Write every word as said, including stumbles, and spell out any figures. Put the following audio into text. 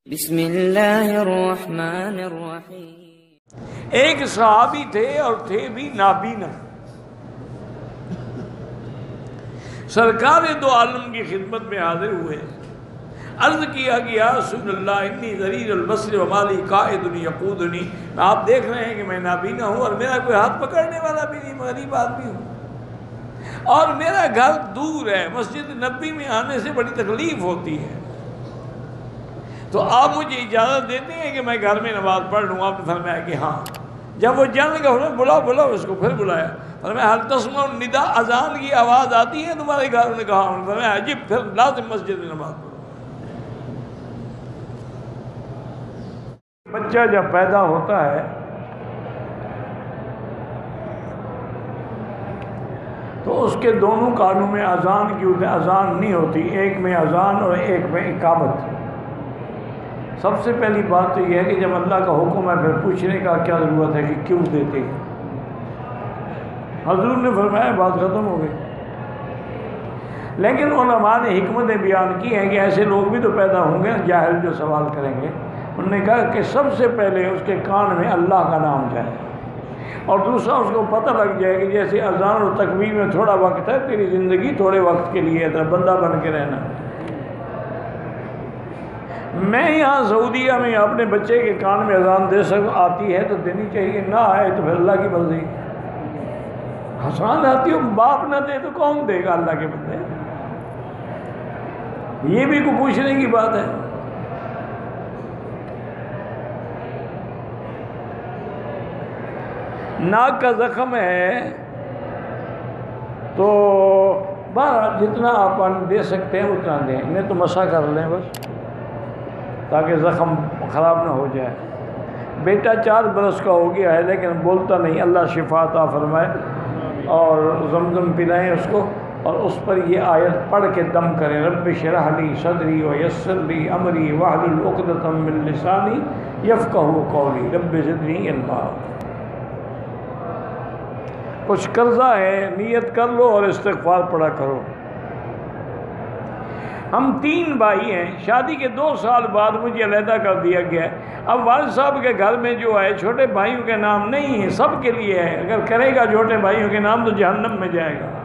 بسم اللہ الرحمن الرحیم۔ ایک صحابی تھے اور تھے بھی نابینا۔ سرکار دو عالم کی خدمت میں حاضر ہوئے، عرض کیا کہ یا رسول اللہ انی ضریر البصر وما لی قائد یقودنی، آپ دیکھ رہے ہیں کہ میں نابینا ہوں اور میرا کوئی ہاتھ پکڑنے والا بھی نہیں، غریب آدمی ہوں اور میرا گھر دور ہے، مسجد نبی میں آنے سے بڑی تکلیف ہوتی ہے، تو آپ مجھے اجازت دیتے ہیں کہ میں گھر میں نماز پڑھ لوں؟ آپ نے فرمایا کہ ہاں۔ جب وہ جان لگا انہوں نے بلاؤ بلاؤ اس کو، پھر بلایا، فرمایا حل تسمع النداء، اذان کی آواز آتی ہے تمہارے گھر؟ انہوں نے کہا، انہوں نے فرمایا عجیب، پھر لازم مسجد میں نماز پڑھو۔ بچہ جب پیدا ہوتا ہے تو اس کے دونوں کانوں میں اذان کی ہوتی، اذان نہیں ہوتی، ایک میں اذان اور ایک میں اقامت۔ سب سے پہلی بات تو یہ ہے کہ جب اللہ کا حکم ہے پھر پوچھنے کا کیا ضرورت ہے کہ کیوں دیتے ہیں؟ حضور نے فرمایا بات ختم ہو گئی۔ لیکن علماء نے حکمتیں بیان کی ہیں کہ ایسے لوگ بھی تو پیدا ہوں گے جاہل جو سوال کریں گے۔ انہوں نے کہا کہ سب سے پہلے اس کے کان میں اللہ کا نام جائے اور دوسرا اس کو پتہ لگ جائے کہ جیسے اذان اور تکبیر میں تھوڑا وقت ہے، تیری زندگی تھوڑے وقت کے لیے ہے، بندہ بن کے رہنا۔ میں یہاں سعودیہ میں اپنے بچے کے کان میں اذان دے سکوں، آتی ہے تو دینی چاہیے، نہ آئے تو پھر اللہ کی مرضی۔ آسان آتی ہو، باپ نہ دے تو کون دے گا اللہ کے بندے؟ یہ بھی کوئی پوچھنے کی بات ہے؟ ناک کا زخم ہے تو بہرحال جتنا آپ دے سکتے ہیں اتنا دیں، نہیں تو مسح کر لیں بس، تاکہ زخم خراب نہ ہو جائے۔ بیٹا چار برس کا ہو گیا ہے لیکن بولتا نہیں، اللہ شفا عطا فرمائے اور زمزم پلائیں اس کو، اور اس پر یہ آیت پڑھ کے دم کریں، رب اشرح لی صدری ویسر لی امری واحلل عقدۃ من لسانی یفقہوا قولی رب زدنی علما۔ کچھ قرضہ ہے، نیت کر لو اور استغفار پڑھا کرو۔ ہم تین بھائی ہیں، شادی کے دو سال بعد مجھے علیحدہ کر دیا گیا ہے۔ اب والد صاحب کے گھر میں جو ہے چھوٹے بھائیوں کے نام نہیں ہے، سب کے لیے ہے، اگر کرے گا چھوٹے بھائیوں کے نام تو جہنم میں جائے گا۔